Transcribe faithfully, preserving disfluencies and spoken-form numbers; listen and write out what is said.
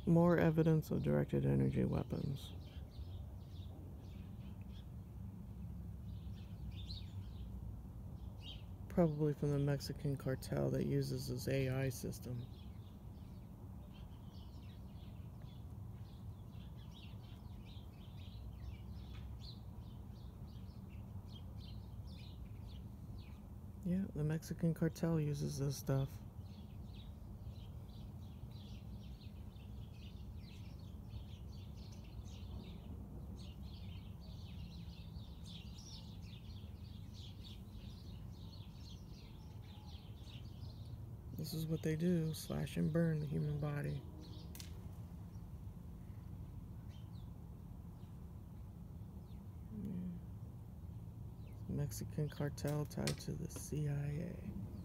More evidence of directed energy weapons. Probably from the Mexican cartel that uses this A I system. Yeah, the Mexican cartel uses this stuff. This is what they do, slash and burn the human body. Yeah. Mexican cartel tied to the C I A.